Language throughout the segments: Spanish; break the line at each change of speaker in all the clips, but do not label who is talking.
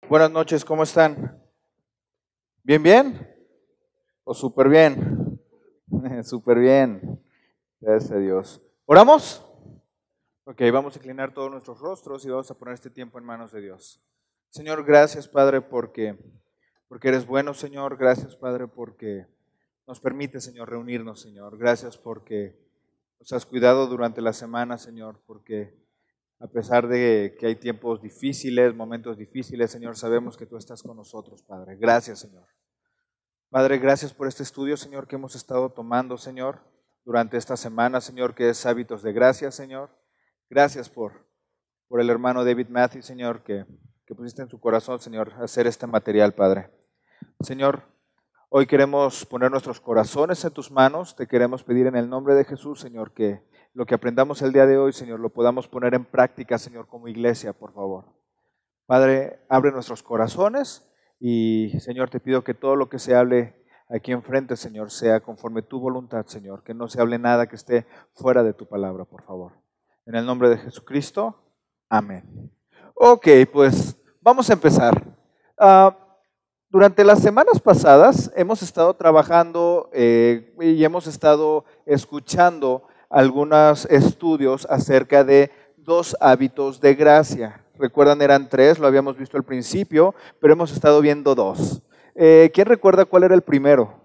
Buenas noches, ¿cómo están? ¿Bien, bien? ¿O súper bien? Súper bien, gracias a Dios. ¿Oramos? Ok, vamos a inclinar todos nuestros rostros y vamos a poner este tiempo en manos de Dios. Señor, gracias Padre porque eres bueno, Señor. Gracias Padre porque nos permite, Señor, reunirnos, Señor. Gracias porque nos has cuidado durante la semana, Señor, porque a pesar de que hay tiempos difíciles, momentos difíciles, Señor, sabemos que tú estás con nosotros, Padre. Gracias, Señor. Padre, gracias por este estudio, Señor, que hemos estado tomando, Señor, durante esta semana, Señor, que es Hábitos de Gracia, Señor. Gracias por el hermano David Matthews, Señor, que pusiste en su corazón, Señor, hacer este material, Padre. Señor, hoy queremos poner nuestros corazones en tus manos. Te queremos pedir en el nombre de Jesús, Señor, que lo que aprendamos el día de hoy, Señor, lo podamos poner en práctica, Señor, como iglesia, por favor. Padre, abre nuestros corazones y, Señor, te pido que todo lo que se hable aquí enfrente, Señor, sea conforme tu voluntad, Señor, que no se hable nada que esté fuera de tu palabra, por favor. En el nombre de Jesucristo, amén. Ok, pues vamos a empezar. Durante las semanas pasadas hemos estado trabajando y hemos estado escuchando algunos estudios acerca de 2 hábitos de gracia. Recuerdan, eran 3, lo habíamos visto al principio, pero hemos estado viendo 2. ¿Quién recuerda cuál era el primero?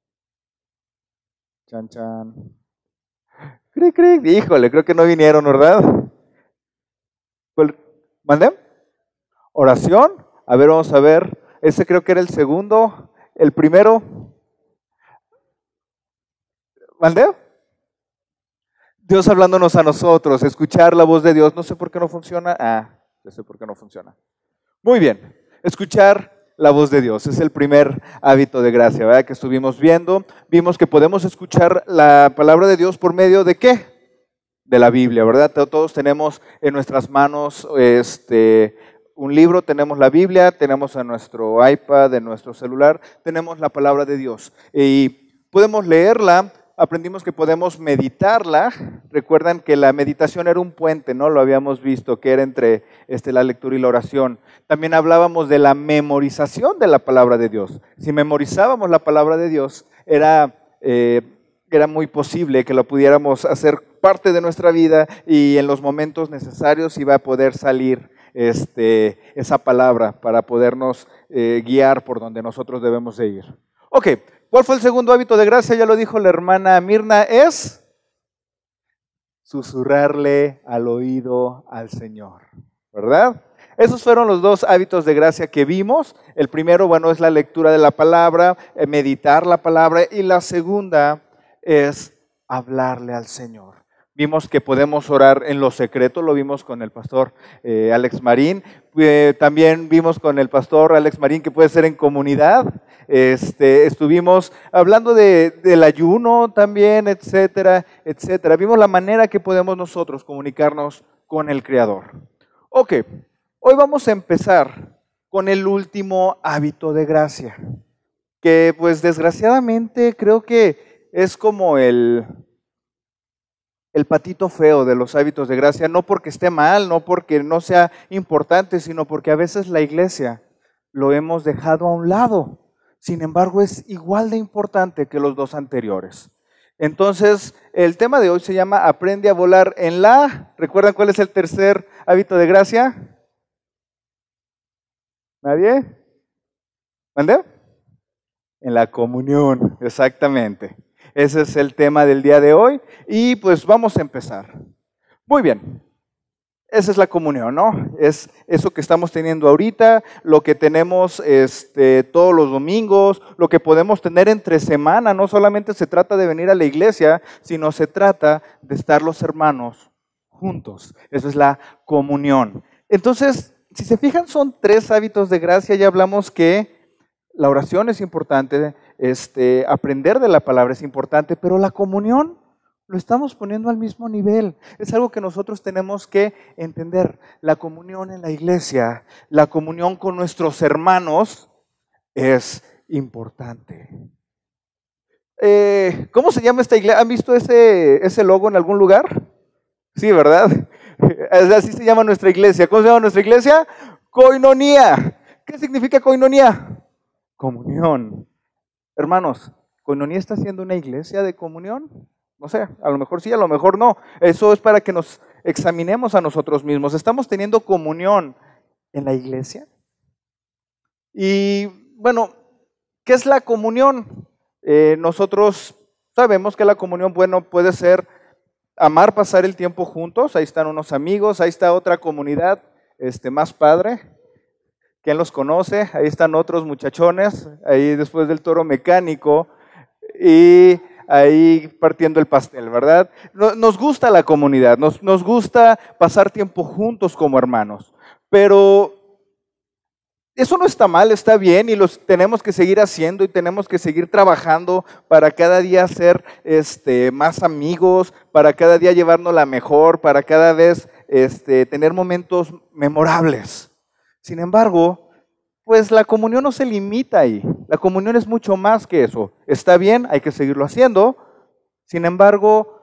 Chan, chan. Cric, cric. Híjole, creo que no vinieron, ¿verdad? ¿Mandé? Oración. A ver, vamos a ver. Ese creo que era el segundo. El primero. ¿Mandé? Dios hablándonos a nosotros, escuchar la voz de Dios. No sé por qué no funciona. Ya sé por qué no funciona. Muy bien, escuchar la voz de Dios es el primer hábito de gracia, ¿verdad? Que estuvimos viendo. Vimos que podemos escuchar la palabra de Dios por medio de ¿qué? De la Biblia, ¿verdad? Todos tenemos en nuestras manos un libro, tenemos la Biblia, tenemos en nuestro iPad, en nuestro celular, tenemos la palabra de Dios y podemos leerla. Aprendimos que podemos meditarla. Recuerdan que la meditación era un puente, ¿no? Lo habíamos visto, que era entre la lectura y la oración. También hablábamos de la memorización de la palabra de Dios. Si memorizábamos la palabra de Dios, era muy posible que lo pudiéramos hacer parte de nuestra vida y en los momentos necesarios iba a poder salir esa palabra para podernos guiar por donde nosotros debemos de ir. Ok. ¿Cuál fue el segundo hábito de gracia? Ya lo dijo la hermana Mirna, es susurrarle al oído al Señor, ¿verdad? Esos fueron los 2 hábitos de gracia que vimos. El primero, bueno, es la lectura de la palabra, meditar la palabra, y la segunda es hablarle al Señor. Vimos que podemos orar en lo secreto, lo vimos con el pastor Alex Marín. También vimos con el pastor Alex Marín que puede ser en comunidad. Estuvimos hablando del ayuno también, etcétera, etcétera. Vimos la manera que podemos nosotros comunicarnos con el Creador. Ok, hoy vamos a empezar con el último hábito de gracia, que pues desgraciadamente creo que es como el patito feo de los hábitos de gracia, no porque esté mal, no porque no sea importante, sino porque a veces la iglesia lo hemos dejado a un lado. Sin embargo, es igual de importante que los 2 anteriores. Entonces, el tema de hoy se llama Aprende a volar en la... ¿Recuerdan cuál es el tercer hábito de gracia? ¿Nadie? ¿Mandé? En la comunión, exactamente. Ese es el tema del día de hoy y pues vamos a empezar. Muy bien, esa es la comunión, ¿no? Es eso que estamos teniendo ahorita, lo que tenemos todos los domingos, lo que podemos tener entre semana. No solamente se trata de venir a la iglesia, sino se trata de estar los hermanos juntos. Eso es la comunión. Entonces, si se fijan, son 3 hábitos de gracia. Ya hablamos que la oración es importante, aprender de la palabra es importante, pero la comunión lo estamos poniendo al mismo nivel. Es algo que nosotros tenemos que entender. La comunión en la iglesia, la comunión con nuestros hermanos es importante. ¿Cómo se llama esta iglesia? ¿Han visto ese logo en algún lugar? Sí, ¿verdad? Así se llama nuestra iglesia. ¿Cómo se llama nuestra iglesia? Koinonía. ¿Qué significa koinonía? Comunión. Hermanos, ¿koinonía está siendo una iglesia de comunión? No sé, a lo mejor sí, a lo mejor no. Eso es para que nos examinemos a nosotros mismos. ¿Estamos teniendo comunión en la iglesia? Y bueno, ¿qué es la comunión? Nosotros sabemos que la comunión, bueno, puede ser amar pasar el tiempo juntos. Ahí están unos amigos, ahí está otra comunidad más padre. ¿Quién los conoce? Ahí están otros muchachones, ahí después del toro mecánico y ahí partiendo el pastel, ¿verdad? Nos gusta la comunidad, nos gusta pasar tiempo juntos como hermanos, pero eso no está mal, está bien y los tenemos que seguir haciendo y tenemos que seguir trabajando para cada día ser más amigos, para cada día llevarnos la mejor, para cada vez tener momentos memorables. Sin embargo, pues la comunión no se limita ahí. La comunión es mucho más que eso. Está bien, hay que seguirlo haciendo. Sin embargo,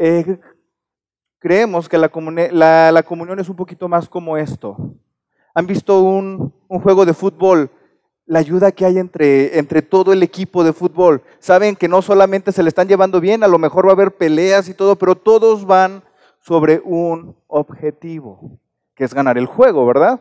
creemos que la comunión es un poquito más como esto. ¿Han visto un juego de fútbol? La ayuda que hay entre todo el equipo de fútbol. Saben que no solamente se le están llevando bien, a lo mejor va a haber peleas y todo, pero todos van sobre un objetivo, que es ganar el juego, ¿verdad?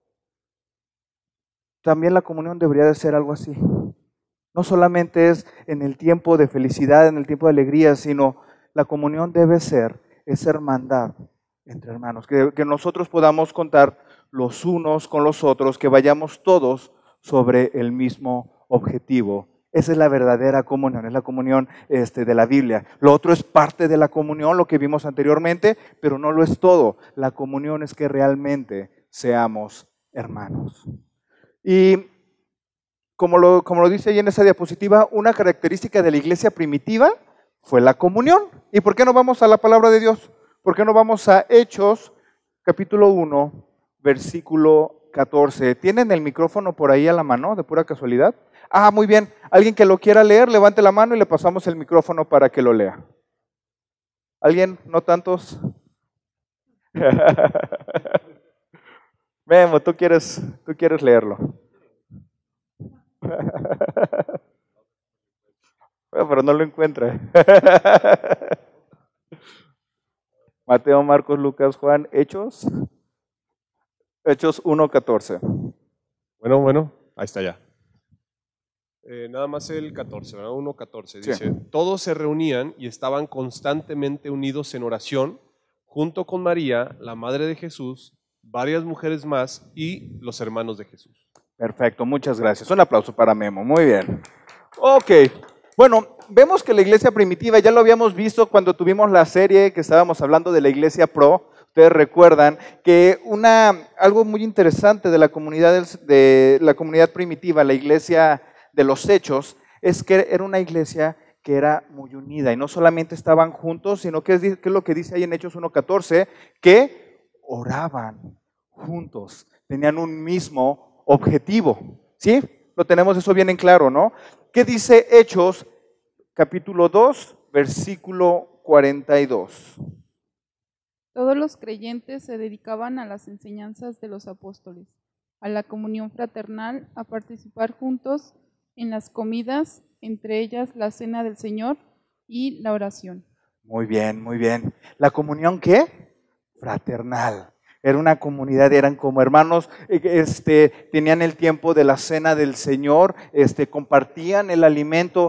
También la comunión debería de ser algo así. No solamente es en el tiempo de felicidad, en el tiempo de alegría, sino la comunión debe ser esa hermandad entre hermanos, que nosotros podamos contar los unos con los otros, que vayamos todos sobre el mismo objetivo. Esa es la verdadera comunión, es la comunión de la Biblia. Lo otro es parte de la comunión, lo que vimos anteriormente, pero no lo es todo. La comunión es que realmente seamos hermanos. Y como lo dice ahí en esa diapositiva, una característica de la iglesia primitiva fue la comunión. ¿Y por qué no vamos a la palabra de Dios? ¿Por qué no vamos a Hechos, capítulo 1, versículo 14? ¿Tienen el micrófono por ahí a la mano, de pura casualidad? Ah, muy bien. Alguien que lo quiera leer, levante la mano y le pasamos el micrófono para que lo lea. ¿Alguien? ¿No tantos? Memo, tú quieres leerlo. Bueno, pero no lo encuentra. Mateo, Marcos, Lucas, Juan, Hechos 1:14.
Bueno, ahí está ya. Nada más el 14, ¿verdad? 1:14 dice, sí. Todos se reunían y estaban constantemente unidos en oración, junto con María, la madre de Jesús, varias mujeres más y los hermanos de Jesús.
Perfecto, muchas gracias. Un aplauso para Memo, muy bien. Ok, bueno, vemos que la iglesia primitiva, ya lo habíamos visto cuando tuvimos la serie que estábamos hablando de la iglesia pro. Ustedes recuerdan que algo muy interesante de la comunidad primitiva, la iglesia de los Hechos, es que era una iglesia que era muy unida y no solamente estaban juntos, sino que es lo que dice ahí en Hechos 1:14, que oraban juntos, tenían un mismo objetivo, ¿sí? Lo tenemos eso bien en claro, ¿no? ¿Qué dice Hechos, capítulo 2, versículo 42?
Todos los creyentes se dedicaban a las enseñanzas de los apóstoles, a la comunión fraternal, a participar juntos en las comidas, entre ellas la cena del Señor y la oración.
Muy bien, muy bien. ¿La comunión qué? Fraternal. Era una comunidad, eran como hermanos, tenían el tiempo de la cena del Señor, compartían el alimento.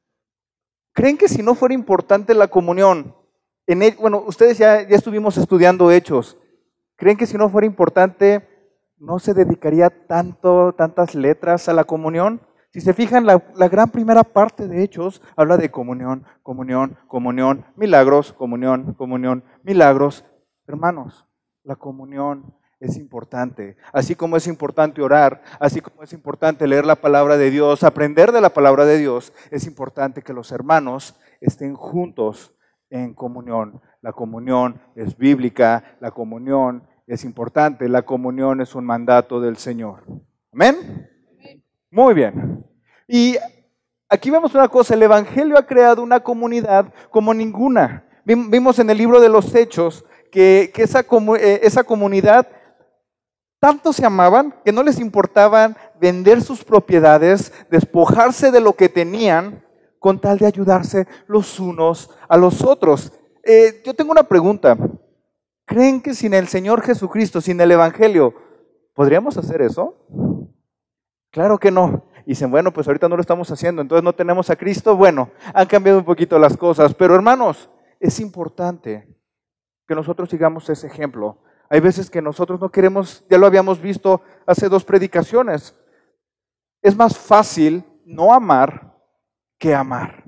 ¿Creen que si no fuera importante la comunión, bueno, ustedes ya estuvimos estudiando Hechos, ¿creen que si no fuera importante no se dedicaría tantas letras a la comunión? Si se fijan, la gran primera parte de Hechos habla de comunión, comunión, comunión, milagros, comunión, comunión, milagros. Hermanos, la comunión es importante, así como es importante orar, así como es importante leer la palabra de Dios, aprender de la palabra de Dios, es importante que los hermanos estén juntos en comunión. La comunión es bíblica, la comunión es importante, la comunión es un mandato del Señor. ¿Amén? Muy bien. Y aquí vemos una cosa, el Evangelio ha creado una comunidad como ninguna. Vimos en el libro de los Hechos que esa comunidad tanto se amaban que no les importaban vender sus propiedades, despojarse de lo que tenían con tal de ayudarse los unos a los otros. Yo tengo una pregunta. ¿Creen que sin el Señor Jesucristo, sin el Evangelio, podríamos hacer eso? Claro que no. Y dicen, bueno, pues ahorita no lo estamos haciendo, entonces no tenemos a Cristo. Bueno, han cambiado un poquito las cosas, pero hermanos, es importante que nosotros sigamos ese ejemplo. Hay veces que nosotros no queremos, ya lo habíamos visto hace 2 predicaciones. Es más fácil no amar que amar.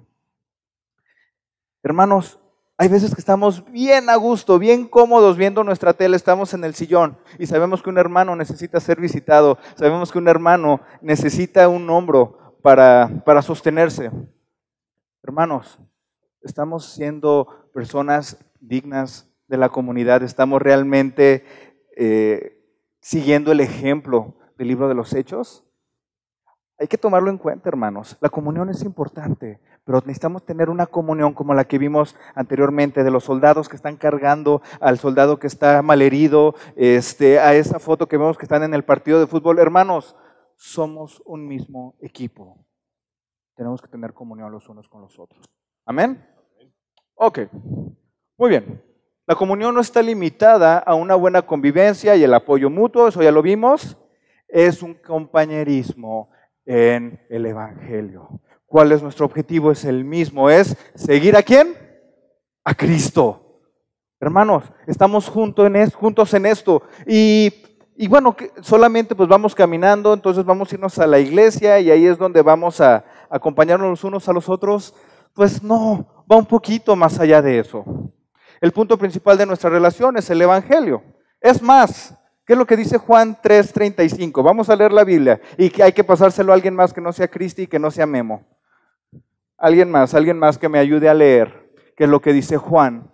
Hermanos, hay veces que estamos bien a gusto, bien cómodos viendo nuestra tele, estamos en el sillón y sabemos que un hermano necesita ser visitado, sabemos que un hermano necesita un hombro para sostenerse. Hermanos, estamos siendo personas dignas de la comunidad, estamos realmente siguiendo el ejemplo del libro de los Hechos. Hay que tomarlo en cuenta, hermanos. La comunión es importante, pero necesitamos tener una comunión como la que vimos anteriormente, de los soldados que están cargando al soldado que está malherido, a esa foto que vemos que están en el partido de fútbol. Hermanos, somos un mismo equipo. Tenemos que tener comunión los unos con los otros. ¿Amén? Ok, muy bien. La comunión no está limitada a una buena convivencia y el apoyo mutuo, eso ya lo vimos. Es un compañerismo en el Evangelio. ¿Cuál es nuestro objetivo? Es el mismo, es seguir ¿a quién? A Cristo. Hermanos, estamos juntos en esto. Y bueno, solamente pues vamos caminando, entonces vamos a irnos a la iglesia y ahí es donde vamos a acompañarnos los unos a los otros. Pues no, va un poquito más allá de eso. El punto principal de nuestra relación es el Evangelio. Es más, ¿qué es lo que dice Juan 3:35? Vamos a leer la Biblia y que hay que pasárselo a alguien más que no sea Cristi y que no sea Memo. Alguien más que me ayude a leer. ¿Qué es lo que dice Juan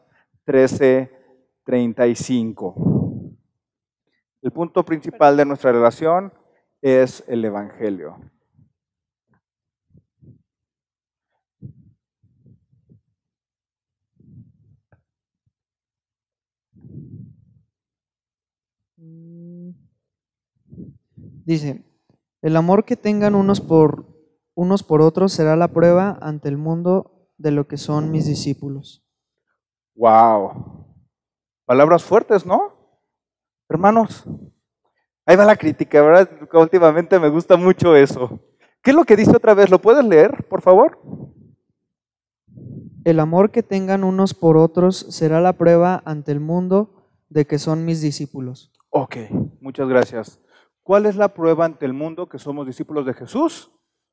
13:35? El punto principal de nuestra relación es el Evangelio.
Dice, el amor que tengan unos por otros será la prueba ante el mundo de lo que son mis discípulos.
Wow. Palabras fuertes, ¿no? Hermanos, ahí va la crítica, ¿verdad? Últimamente me gusta mucho eso. ¿Qué es lo que dice otra vez? ¿Lo puedes leer, por favor?
El amor que tengan unos por otros será la prueba ante el mundo de que son mis discípulos.
Ok, muchas gracias. ¿Cuál es la prueba ante el mundo que somos discípulos de Jesús?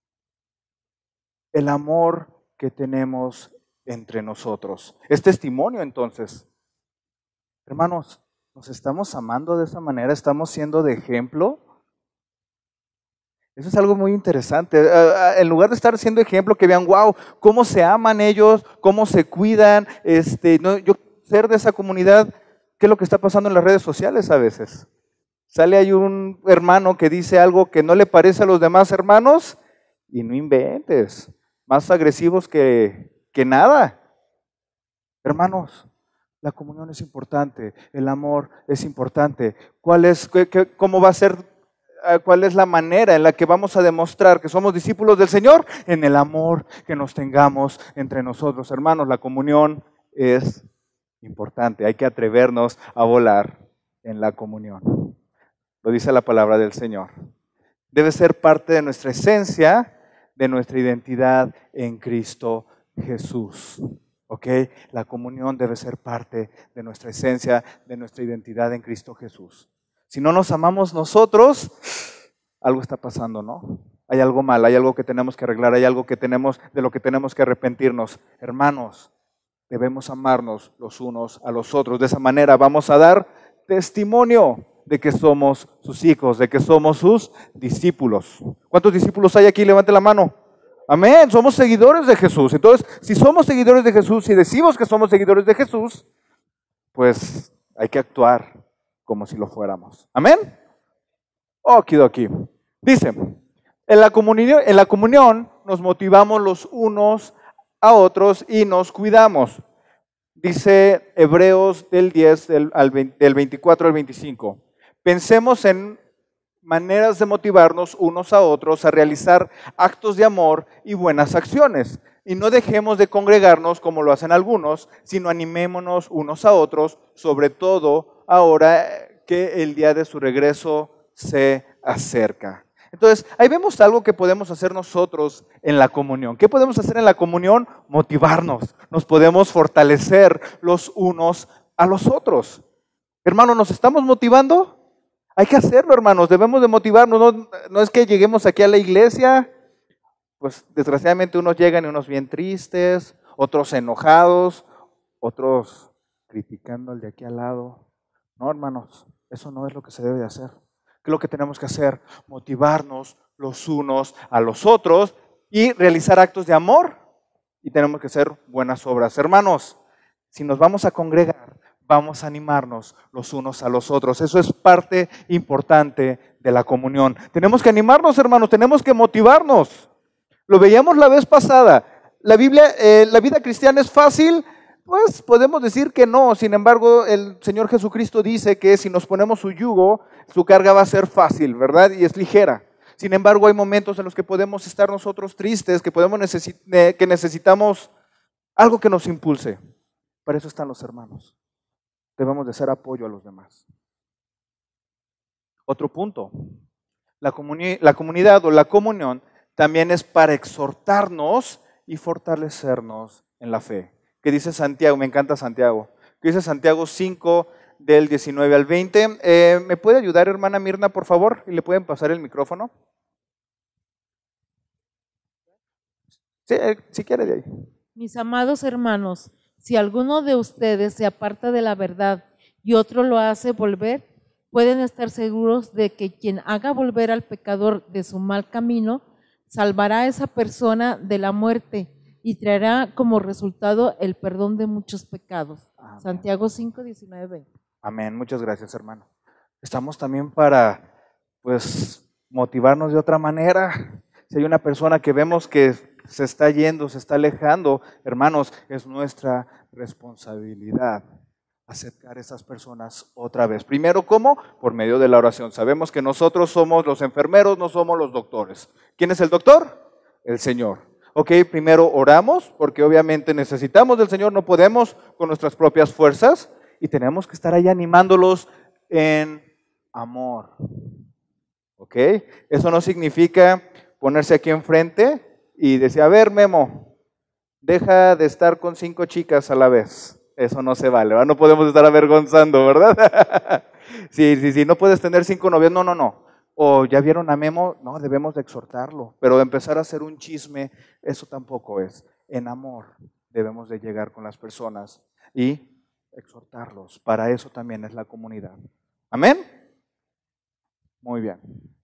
El amor que tenemos entre nosotros. Es testimonio entonces. Hermanos, ¿nos estamos amando de esa manera? ¿Estamos siendo de ejemplo? Eso es algo muy interesante. En lugar de estar siendo ejemplo, que vean, wow, cómo se aman ellos, cómo se cuidan. Yo ser de esa comunidad, ¿qué es lo que está pasando en las redes sociales a veces? Sale ahí un hermano que dice algo que no le parece a los demás hermanos y no inventes, más agresivos que nada. Hermanos, la comunión es importante, el amor es importante. ¿Cómo va a ser? ¿Cuál es la manera en la que vamos a demostrar que somos discípulos del Señor? En el amor que nos tengamos entre nosotros. Hermanos, la comunión es importante. Hay que atrevernos a volar en la comunión. Lo dice la palabra del Señor. Debe ser parte de nuestra esencia, de nuestra identidad en Cristo Jesús. ¿Ok? La comunión debe ser parte de nuestra esencia, de nuestra identidad en Cristo Jesús. Si no nos amamos nosotros, algo está pasando, ¿no? Hay algo mal, hay algo que tenemos que arreglar, hay algo de lo que tenemos que arrepentirnos. Hermanos, debemos amarnos los unos a los otros. De esa manera vamos a dar testimonio de que somos sus hijos, de que somos sus discípulos. ¿Cuántos discípulos hay aquí? Levante la mano. Amén, somos seguidores de Jesús. Entonces, si somos seguidores de Jesús, si decimos que somos seguidores de Jesús, pues hay que actuar como si lo fuéramos. Amén. Okidoki. Dice, en la comunión nos motivamos los unos a otros y nos cuidamos. Dice Hebreos del 10, del 24 al 25. Pensemos en maneras de motivarnos unos a otros a realizar actos de amor y buenas acciones. Y no dejemos de congregarnos como lo hacen algunos, sino animémonos unos a otros, sobre todo ahora que el día de su regreso se acerca. Entonces, ahí vemos algo que podemos hacer nosotros en la comunión. ¿Qué podemos hacer en la comunión? Motivarnos. Nos podemos fortalecer los unos a los otros. Hermanos, ¿nos estamos motivando? Hay que hacerlo, hermanos. Debemos de motivarnos. No es que lleguemos aquí a la iglesia, pues desgraciadamente unos llegan y unos bien tristes, otros enojados, otros criticando al de aquí al lado. No, hermanos, eso no es lo que se debe de hacer. ¿Qué es lo que tenemos que hacer? Motivarnos los unos a los otros y realizar actos de amor. Y tenemos que hacer buenas obras. Hermanos, si nos vamos a congregar, vamos a animarnos los unos a los otros. Eso es parte importante de la comunión. Tenemos que animarnos, hermanos, tenemos que motivarnos. Lo veíamos la vez pasada. La vida cristiana es fácil. Pues podemos decir que no, sin embargo el Señor Jesucristo dice que si nos ponemos su yugo, su carga va a ser fácil, ¿verdad? Y es ligera. Sin embargo hay momentos en los que podemos estar nosotros tristes, que necesitamos algo que nos impulse. Para eso están los hermanos. Debemos de ser apoyo a los demás. Otro punto, la comunidad o la comunión también es para exhortarnos y fortalecernos en la fe. ¿Qué dice Santiago? Me encanta Santiago. ¿Qué dice Santiago 5, del 19 al 20? ¿Me puede ayudar, hermana Mirna, por favor? ¿Y le pueden pasar el micrófono? Sí, si quiere de ahí.
Mis amados hermanos, si alguno de ustedes se aparta de la verdad y otro lo hace volver, pueden estar seguros de que quien haga volver al pecador de su mal camino, salvará a esa persona de la muerte y traerá como resultado el perdón de muchos pecados. Amén. Santiago 5, 19, 20.
Amén, muchas gracias, hermano. Estamos también para, pues, motivarnos de otra manera. Si hay una persona que vemos que se está yendo, se está alejando, hermanos, es nuestra responsabilidad acercar a esas personas otra vez. Primero, ¿cómo? Por medio de la oración. Sabemos que nosotros somos los enfermeros, no somos los doctores. ¿Quién es el doctor? El Señor. Ok, primero oramos, porque obviamente necesitamos del Señor, no podemos con nuestras propias fuerzas, y tenemos que estar ahí animándolos en amor. Ok, eso no significa ponerse aquí enfrente y decir, a ver, Memo, deja de estar con 5 chicas a la vez. Eso no se vale, ¿verdad? No podemos estar avergonzando, ¿verdad? Sí, no puedes tener 5 novias, no. O ya vieron a Memo, no, debemos de exhortarlo, pero de empezar a hacer un chisme, eso tampoco es. En amor debemos de llegar con las personas y exhortarlos. Para eso también es la comunidad. ¿Amén? Muy bien.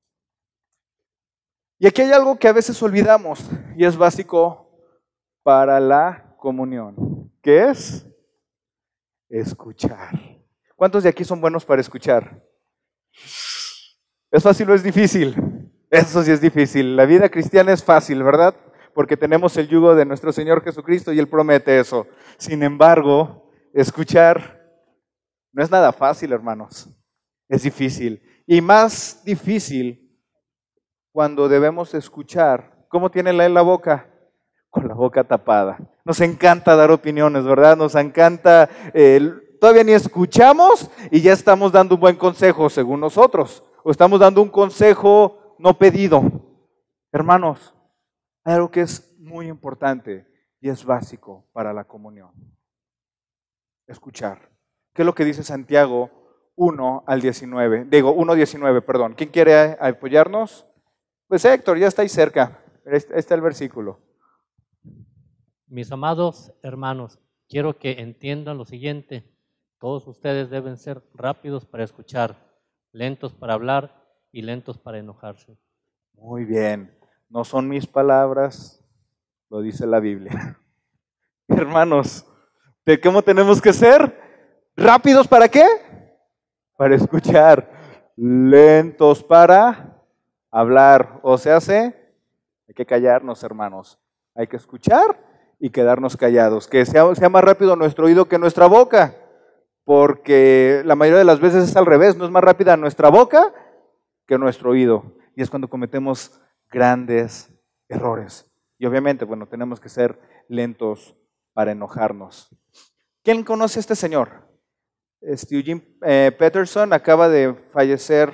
Y aquí hay algo que a veces olvidamos y es básico para la comunión. ¿Qué es? Escuchar. ¿Cuántos de aquí son buenos para escuchar? ¿Es fácil o es difícil? Eso sí es difícil. La vida cristiana es fácil, ¿verdad? Porque tenemos el yugo de nuestro Señor Jesucristo y Él promete eso. Sin embargo, escuchar no es nada fácil, hermanos. Es difícil. Y más difícil cuando debemos escuchar. ¿Cómo tiene la boca? Con la boca tapada. Nos encanta dar opiniones, ¿verdad? Nos encanta, todavía ni escuchamos y ya estamos dando un buen consejo según nosotros. O estamos dando un consejo no pedido. Hermanos, hay algo que es muy importante y es básico para la comunión. Escuchar. ¿Qué es lo que dice Santiago 1:19? Digo, 1:19, perdón. ¿Quién quiere apoyarnos? Pues Héctor, ya está ahí cerca. Ahí está el versículo.
Mis amados hermanos, quiero que entiendan lo siguiente. Todos ustedes deben ser rápidos para escuchar, lentos para hablar y lentos para enojarse.
Muy bien. No son mis palabras, lo dice la Biblia. Hermanos, ¿de cómo tenemos que ser? ¿Rápidos para qué? Para escuchar. Lentos para hablar. O sea, hay que callarnos, hermanos. Hay que escuchar y quedarnos callados. Que sea más rápido nuestro oído que nuestra boca. porque la mayoría de las veces es al revés, no es más rápida nuestra boca que nuestro oído. Y es cuando cometemos grandes errores. Y obviamente, bueno, tenemos que ser lentos para enojarnos. ¿Quién conoce a este señor? Eugene Peterson acaba de fallecer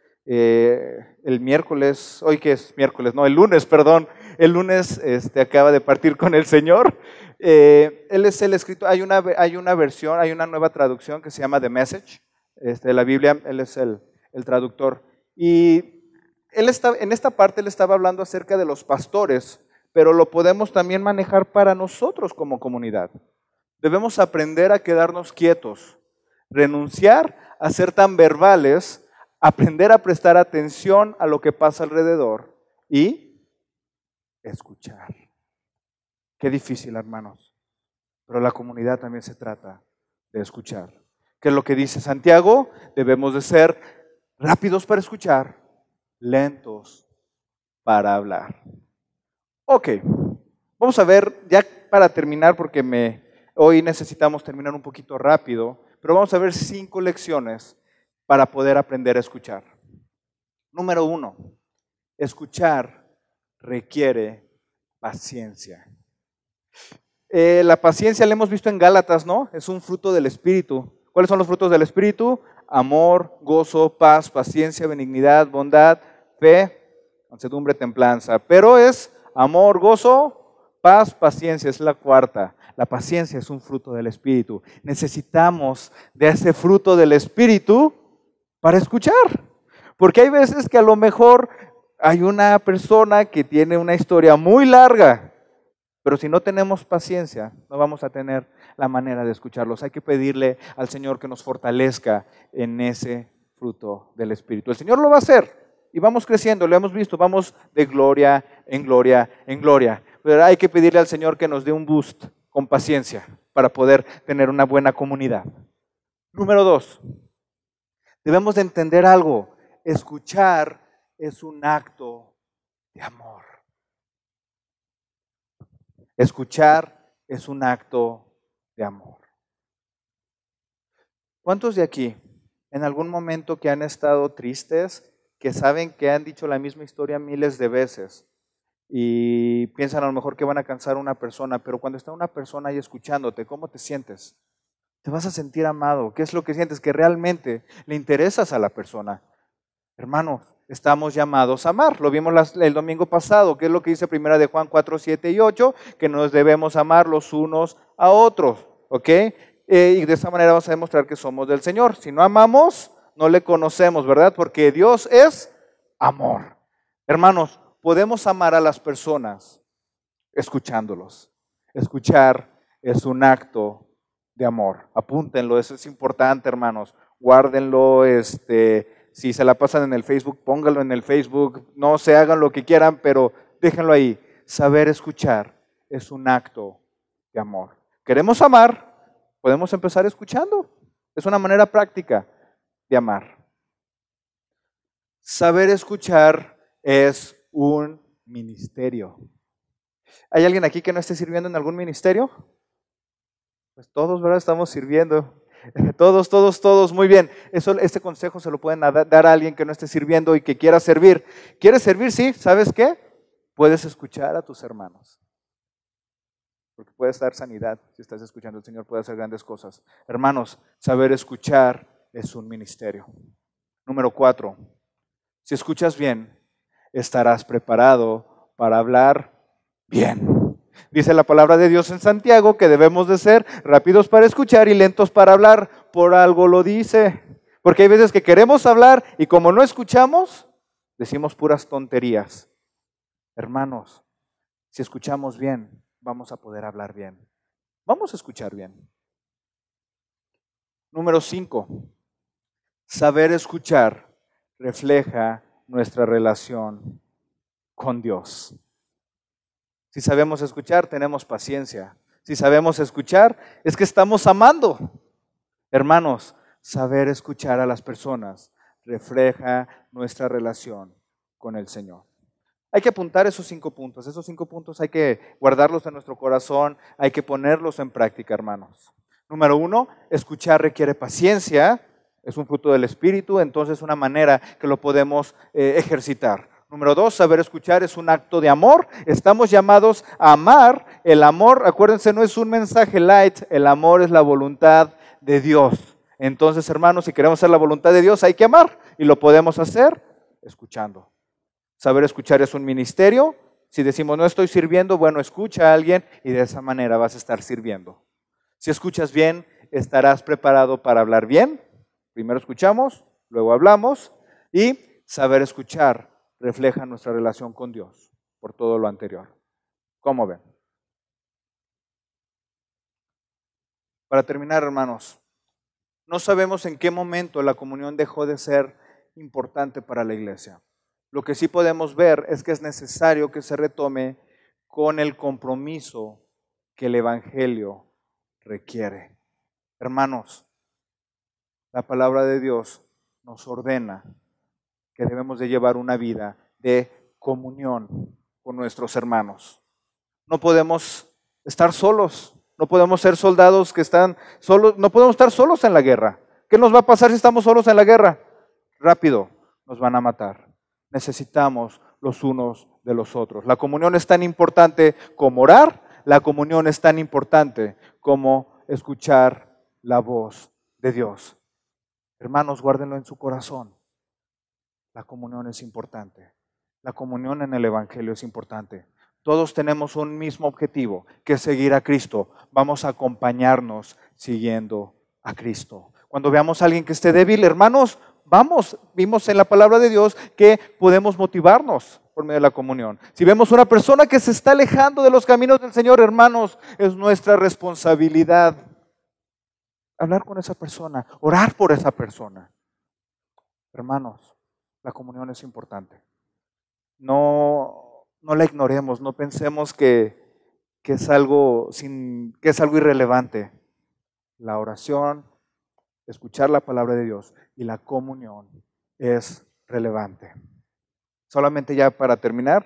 el miércoles, hoy que es miércoles, no, el lunes, perdón, el lunes acaba de partir con el Señor. Él es el escritor, hay una versión, hay una nueva traducción que se llama The Message de la Biblia, él es el traductor. Y en esta parte él estaba hablando acerca de los pastores, pero lo podemos también manejar para nosotros como comunidad. Debemos aprender a quedarnos quietos, renunciar a ser tan verbales, aprender a prestar atención a lo que pasa alrededor y escuchar. Qué difícil, hermanos, pero la comunidad también se trata de escuchar. ¿Qué es lo que dice Santiago? Debemos de ser rápidos para escuchar, lentos para hablar. Ok, vamos a ver, ya para terminar, porque hoy necesitamos terminar un poquito rápido, pero vamos a ver 5 lecciones para poder aprender a escuchar. Número 1, escuchar requiere paciencia. La paciencia la hemos visto en Gálatas, ¿no? Es un fruto del Espíritu. ¿Cuáles son los frutos del Espíritu? Amor, gozo, paz, paciencia, benignidad, bondad, fe, mansedumbre, templanza. Pero es amor, gozo, paz, paciencia, es la cuarta. La paciencia es un fruto del Espíritu. Necesitamos de ese fruto del Espíritu para escuchar. Porque hay veces que a lo mejor hay una persona que tiene una historia muy larga, pero si no tenemos paciencia, no vamos a tener la manera de escucharlos. Hay que pedirle al Señor que nos fortalezca en ese fruto del Espíritu. El Señor lo va a hacer y vamos creciendo, lo hemos visto, vamos de gloria en gloria en gloria. Pero hay que pedirle al Señor que nos dé un boost con paciencia para poder tener una buena comunidad. Número 2, debemos de entender algo. Escuchar es un acto de amor. Escuchar es un acto de amor. ¿Cuántos de aquí, en algún momento que han estado tristes, que saben que han dicho la misma historia miles de veces y piensan a lo mejor que van a cansar a una persona, pero cuando está una persona ahí escuchándote, ¿cómo te sientes? Te vas a sentir amado. ¿Qué es lo que sientes? Que realmente le interesas a la persona. Hermanos, estamos llamados a amar. Lo vimos el domingo pasado, que es lo que dice 1 de Juan 4, 7 y 8, que nos debemos amar los unos a otros, ¿ok? Y de esa manera vamos a demostrar que somos del Señor. Si no amamos, no le conocemos, ¿verdad? Porque Dios es amor. Hermanos, podemos amar a las personas escuchándolos. Escuchar es un acto de amor. Apúntenlo, eso es importante, hermanos. Guárdenlo, si se la pasan en el Facebook, pónganlo en el Facebook. No se hagan lo que quieran, pero déjenlo ahí. Saber escuchar es un acto de amor. ¿Queremos amar? Podemos empezar escuchando. Es una manera práctica de amar. Saber escuchar es un ministerio. ¿Hay alguien aquí que no esté sirviendo en algún ministerio? Pues todos, ¿verdad? Estamos sirviendo. Todos, muy bien. Este consejo se lo pueden dar a alguien que no esté sirviendo y que quiera servir. ¿Quieres servir? Sí, ¿sabes qué? Puedes escuchar a tus hermanos. Porque puedes dar sanidad. Si estás escuchando, el Señor puede hacer grandes cosas. Hermanos, saber escuchar es un ministerio. Número 4. Si escuchas bien, estarás preparado para hablar bien. Dice la palabra de Dios en Santiago que debemos de ser rápidos para escuchar y lentos para hablar. Por algo lo dice. Porque hay veces que queremos hablar y como no escuchamos, decimos puras tonterías. Hermanos, si escuchamos bien, vamos a poder hablar bien. Vamos a escuchar bien. Número 5. Saber escuchar refleja nuestra relación con Dios. Si sabemos escuchar, tenemos paciencia. Si sabemos escuchar, es que estamos amando. Hermanos, saber escuchar a las personas refleja nuestra relación con el Señor. Hay que apuntar esos 5 puntos. Esos 5 puntos hay que guardarlos en nuestro corazón, hay que ponerlos en práctica, hermanos. Número 1, escuchar requiere paciencia, es un fruto del Espíritu, entonces una manera que lo podemos ejercitar. Número 2, saber escuchar es un acto de amor. Estamos llamados a amar. El amor, acuérdense, no es un mensaje light, el amor es la voluntad de Dios. Entonces, hermanos, si queremos hacer la voluntad de Dios, hay que amar y lo podemos hacer escuchando. Saber escuchar es un ministerio. Si decimos no estoy sirviendo, bueno, escucha a alguien y de esa manera vas a estar sirviendo. Si escuchas bien, estarás preparado para hablar bien. Primero escuchamos, luego hablamos, y saber escuchar refleja nuestra relación con Dios por todo lo anterior. ¿Cómo ven? Para terminar, hermanos, no sabemos en qué momento la comunión dejó de ser importante para la iglesia. Lo que sí podemos ver es que es necesario que se retome con el compromiso que el Evangelio requiere. Hermanos, la palabra de Dios nos ordena que debemos de llevar una vida de comunión con nuestros hermanos. No podemos estar solos, no podemos ser soldados que están solos, no podemos estar solos en la guerra. ¿Qué nos va a pasar si estamos solos en la guerra? Rápido, nos van a matar. Necesitamos los unos de los otros. La comunión es tan importante como orar, la comunión es tan importante como escuchar la voz de Dios. Hermanos, guárdenlo en su corazón. La comunión es importante. La comunión en el Evangelio es importante. Todos tenemos un mismo objetivo, que es seguir a Cristo. Vamos a acompañarnos siguiendo a Cristo. Cuando veamos a alguien que esté débil, hermanos, vimos en la palabra de Dios que podemos motivarnos por medio de la comunión. Si vemos una persona que se está alejando de los caminos del Señor, hermanos, es nuestra responsabilidad hablar con esa persona, orar por esa persona. Hermanos, la comunión es importante. No la ignoremos, no pensemos que es algo irrelevante. La oración, escuchar la palabra de Dios y la comunión es relevante. Solamente ya para terminar,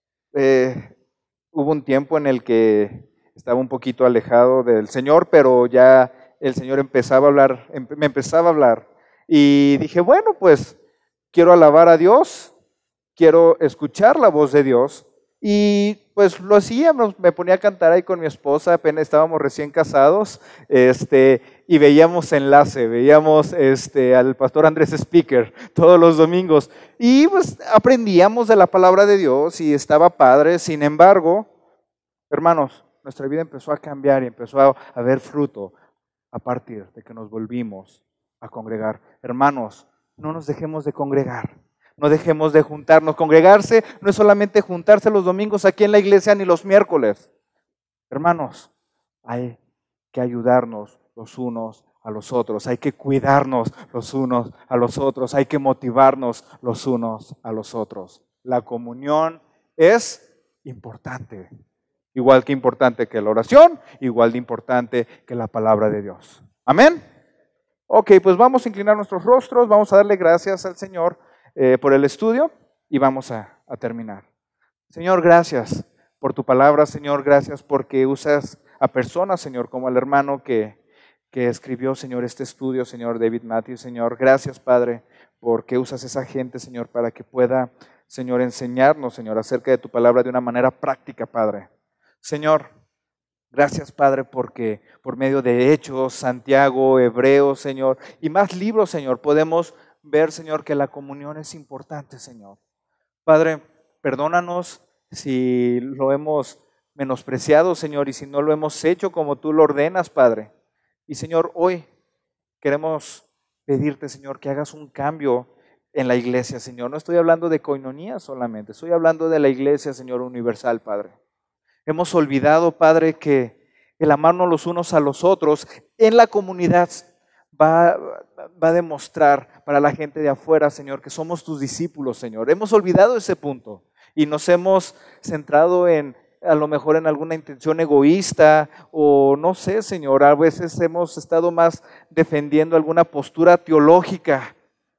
hubo un tiempo en el que estaba un poquito alejado del Señor, pero ya el Señor me empezaba a hablar y dije, bueno, pues quiero alabar a Dios, quiero escuchar la voz de Dios. Y pues lo hacía, me ponía a cantar ahí con mi esposa, apenas estábamos recién casados, y veíamos al pastor Andrés Speaker todos los domingos. Y pues aprendíamos de la palabra de Dios y estaba padre. Sin embargo, hermanos, nuestra vida empezó a cambiar y empezó a haber fruto a partir de que nos volvimos a congregar. Hermanos, no nos dejemos de congregar. No dejemos de juntarnos. Congregarse no es solamente juntarse los domingos aquí en la iglesia ni los miércoles. Hermanos, hay que ayudarnos los unos a los otros. Hay que cuidarnos los unos a los otros. Hay que motivarnos los unos a los otros. La comunión es importante. Igual que importante que la oración, igual de importante que la palabra de Dios. Amén. Ok, pues vamos a inclinar nuestros rostros. Vamos a darle gracias al Señor por el estudio y vamos a terminar. Señor, gracias por tu palabra, Señor, gracias porque usas a personas, Señor, como el hermano que escribió, Señor, este estudio, Señor, David Matthews, Señor, gracias, Padre, porque usas esa gente, Señor, para que pueda, Señor, enseñarnos, Señor, acerca de tu palabra de una manera práctica, Padre. Señor, gracias, Padre, porque por medio de Hechos, Santiago, Hebreos, Señor, y más libros, Señor, podemos ver, Señor, que la comunión es importante, Señor. Padre, perdónanos si lo hemos menospreciado, Señor, y si no lo hemos hecho como tú lo ordenas, Padre. Y, Señor, hoy queremos pedirte, Señor, que hagas un cambio en la iglesia, Señor. No estoy hablando de coinonía solamente, estoy hablando de la iglesia, Señor, universal, Padre. Hemos olvidado, Padre, que el amarnos los unos a los otros en la comunidad va a demostrar para la gente de afuera, Señor, que somos tus discípulos, Señor. Hemos olvidado ese punto y nos hemos centrado a lo mejor en alguna intención egoísta o no sé, Señor, a veces hemos estado más defendiendo alguna postura teológica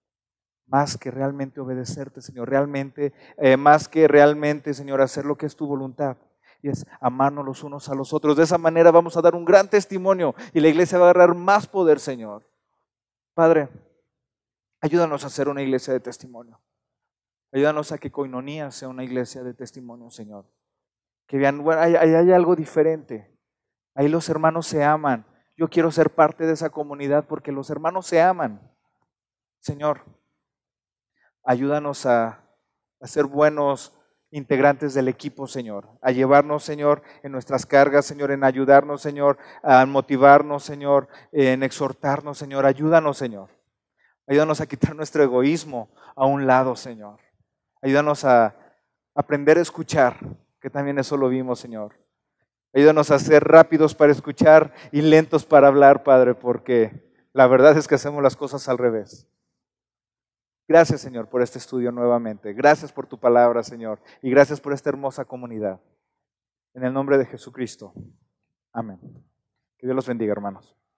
más que realmente obedecerte, Señor, más que realmente, Señor, hacer lo que es tu voluntad. y es amarnos los unos a los otros. De esa manera vamos a dar un gran testimonio y la iglesia va a agarrar más poder, Señor. Padre, ayúdanos a ser una iglesia de testimonio. Ayúdanos a que Koinonía sea una iglesia de testimonio, Señor. Que vean, bueno, ahí hay algo diferente. Ahí los hermanos se aman. Yo quiero ser parte de esa comunidad porque los hermanos se aman. Señor, ayúdanos a ser buenos integrantes del equipo, Señor. A llevarnos, Señor, en nuestras cargas, Señor, en ayudarnos, Señor, a motivarnos, Señor, en exhortarnos, Señor. Ayúdanos, Señor. Ayúdanos a quitar nuestro egoísmo a un lado, Señor. Ayúdanos a aprender a escuchar, que también eso lo vimos, Señor. Ayúdanos a ser rápidos para escuchar y lentos para hablar, Padre, porque la verdad es que hacemos las cosas al revés. Gracias, Señor, por este estudio nuevamente. Gracias por tu palabra, Señor, y gracias por esta hermosa comunidad. En el nombre de Jesucristo. Amén. Que Dios los bendiga, hermanos.